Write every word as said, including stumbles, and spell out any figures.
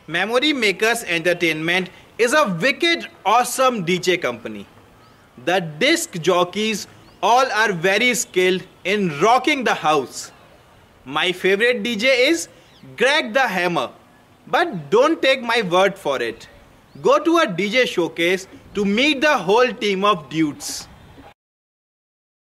Memory Makers Entertainment is a wicked awesome D J company. The disc jockeys all are very skilled in rocking the house. My favorite D J is Greg the Hammer. But don't take my word for it. Go to a D J showcase to meet the whole team of dudes.